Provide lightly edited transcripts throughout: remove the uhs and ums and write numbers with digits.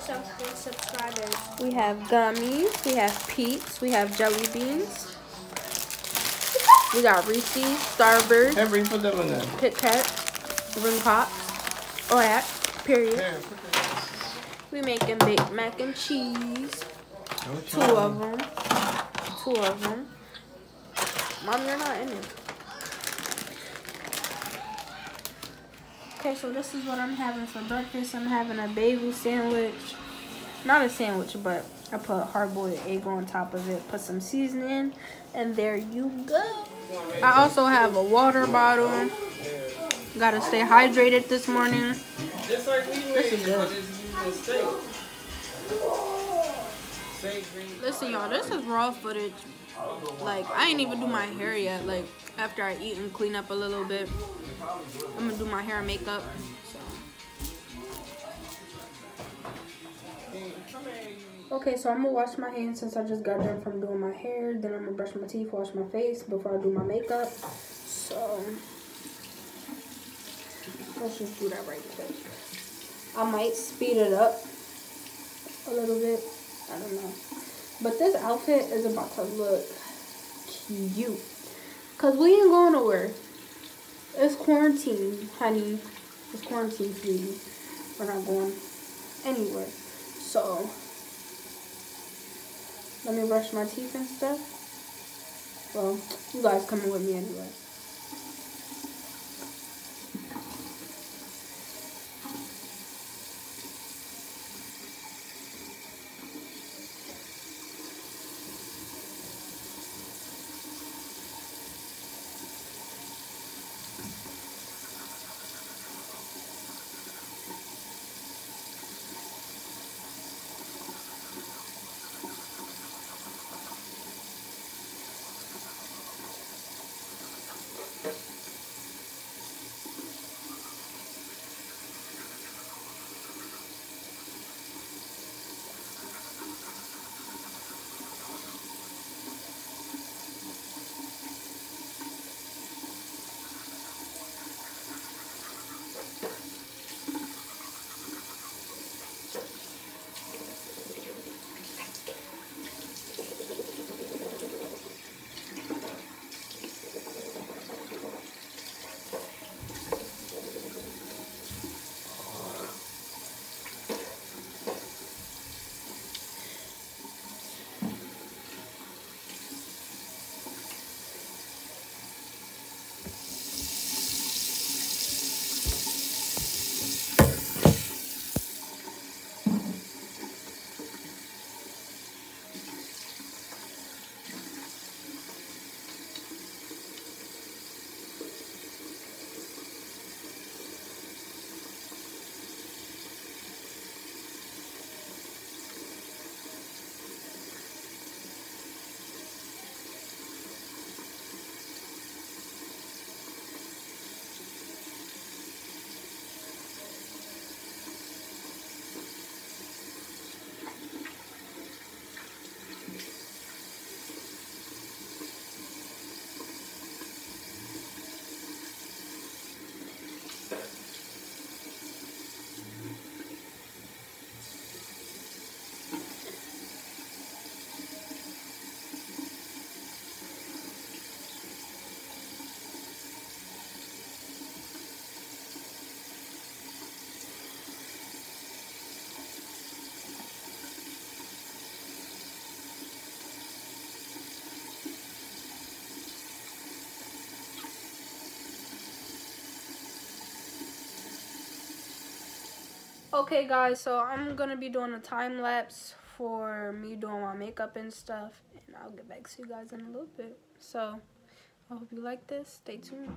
subscribers. We have gummies. We have Peeps. We have jelly beans. We got Reese's, Starburst, Henry, put that one there. Kit Kat, Ring Pops, or that, period. Yeah, We making baked mac and cheese. Two of them. Mom, you're not in it. Okay, so this is what I'm having for breakfast. I'm having a bagel sandwich. Not a sandwich, but I put hard-boiled egg on top of it. Put some seasoning, and there you go. I also have a water bottle. Gotta stay hydrated this morning. This is good. Listen, y'all, this is raw footage. Like, I ain't even do my hair yet. Like, after I eat and clean up a little bit, I'm gonna do my hair and makeup. Okay, so I'm gonna wash my hands since I just got done from doing my hair. Then I'm gonna brush my teeth, wash my face before I do my makeup. So let's just do that right quick. I might speed it up a little bit. I don't know. But this outfit is about to look cute. Cause we ain't going nowhere. It's quarantine, honey. It's quarantine, sweetie. We're not going anywhere. So let me brush my teeth and stuff. Well, you guys coming with me anyway. Okay guys, so I'm gonna be doing a time lapse for me doing my makeup and stuff, and I'll get back to you guys in a little bit. So I hope you like this. Stay tuned.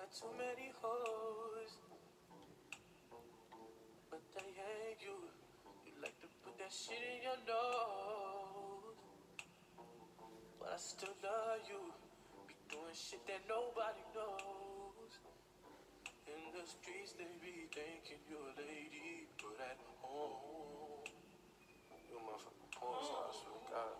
got too many hoes, but they hate you. You like to put that shit in your nose, but I still love you. Be doing shit that nobody knows. In the streets they be thinking you're a lady, but at home you a motherfucking porn star, I swear to God.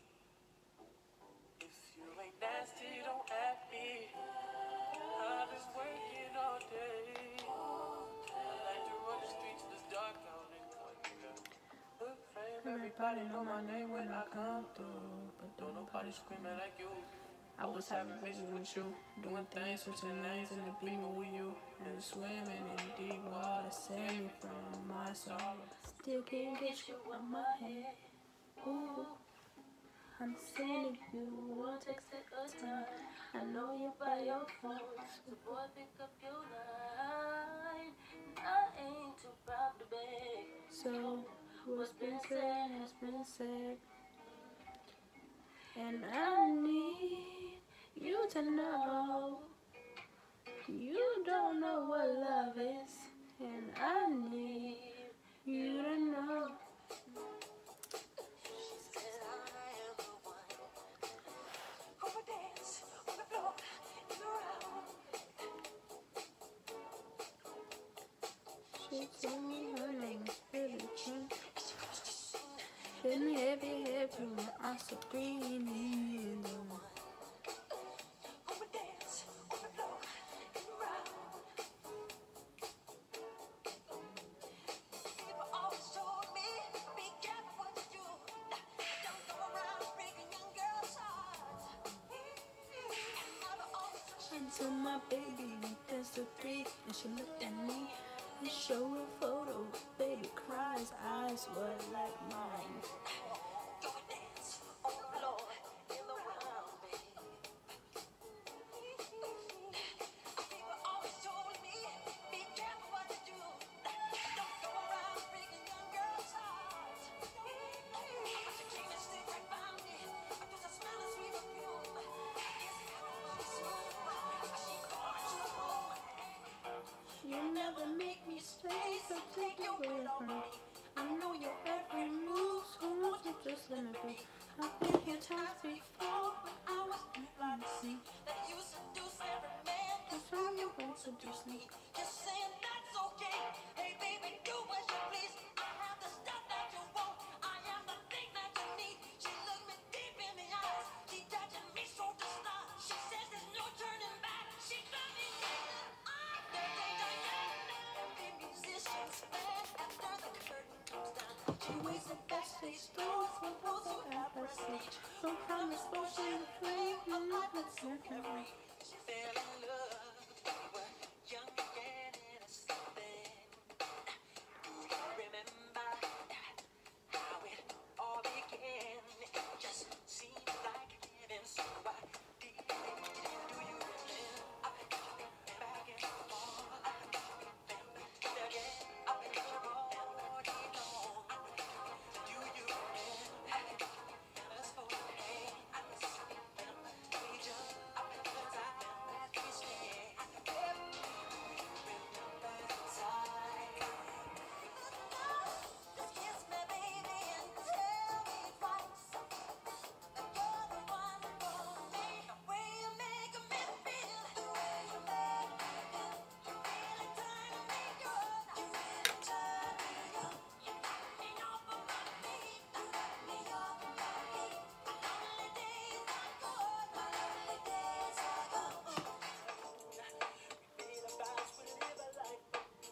If you ain't nasty, don't act me. I've been working all day. I like to run the streets, it's dark out in Colombia. Everybody know my name when I come through, but don't nobody screaming like you. I was having visions with you, doing things, switching lanes in the beamer with you, and swimming in deep water, saving from my sorrow. Still can't get you out my head. Ooh, I'm sending you one text at a time. I know you're by your phone, so boy, pick up your line. I ain't too proud to beg. So what's been said has been said, and I need you to know you don't know what love is, and I need you to know. She told me her name is Billie Jean. Feeling heavy, heavy, I'm so green. To my baby, that's the three, and she looked at me and showed a photo. Baby cries, eyes were like mine. You never make me stay, so take it away from me. I know your every move, so won't you just let me be? I've been here times before, but I was blind to see that you seduce every man. That's why you won't seduce me. Just saying that's okay. Hey baby, do what you please. I have the stuff that you want. I am the thing that you need. She looked me deep in the eyes. She touching me so to stop. She says there's no turning back. She got me thinking I'm the danger. Musicians band after the curtain comes down. She waits at backstage doors for those who have her stage. No promise, motion, flame, a life that's so carefree. She fell in love, we were young and innocent then. Do you remember how it all began? It just seemed like heaven, so I did. Do you remember back and forth? Again, I picture all day long. Do you remember us holding hands? We just up in the time we stand. Remember the time. Just kiss me, baby, and tell me twice that you're the one for me. The way you make me feel, the way you make me feel, you really turn me good. You really turn me good. You knock me off of my feet. You knock me off of my feet. My lonely days are gone. My lonely days are gone. We made a vows to live a life.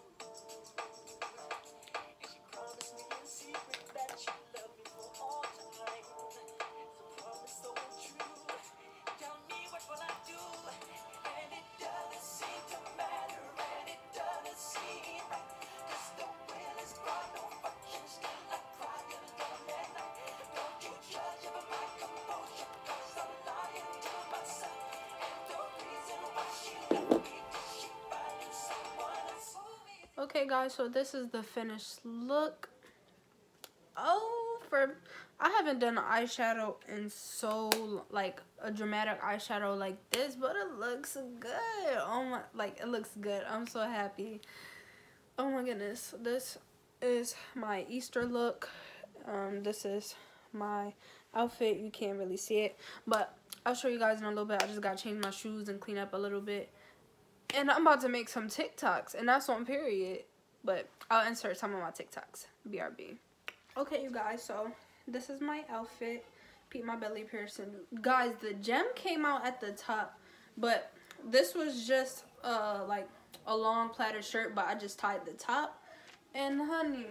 And she promised me in secret that she'd love me for all time. So promise so true. Tell me what will I do? And it doesn't seem to matter, and it doesn't seem right. 'Cause the will is gone, no function, still I cry alone at night. Don't you judge by my composure, 'cause I'm lying to myself. And the reason why she left me, 'cause she finding someone else. Okay guys, so this is the finished look. Oh, I haven't done an eyeshadow in so, like, a dramatic eyeshadow like this, but it looks good. Oh my, like, it looks good. I'm so happy. Oh my goodness. This is my Easter look. This is my outfit. You can't really see it, but I'll show you guys in a little bit. I just gotta change my shoes and clean up a little bit. And I'm about to make some TikToks, and that's on period. But I'll insert some of my TikToks. BRB. Okay, you guys, so this is my outfit. Peep my belly piercing. Guys, the gem came out at the top, but this was just like a long platter shirt, but I just tied the top. And honey,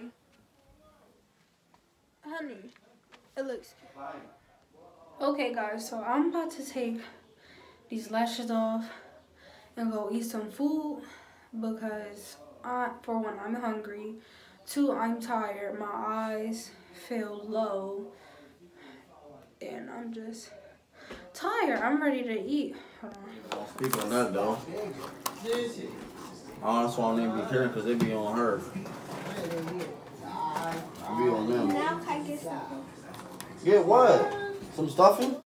it looks okay, guys. So I'm about to take these lashes off and go eat some food because for one, I'm hungry. Two, I'm tired. My eyes feel low. And I'm just tired. I'm ready to eat. Hold on. Speak on that, though. That's why I need to be careful because they be on her. I be on them. Now can I get something? Get what? Some stuffing?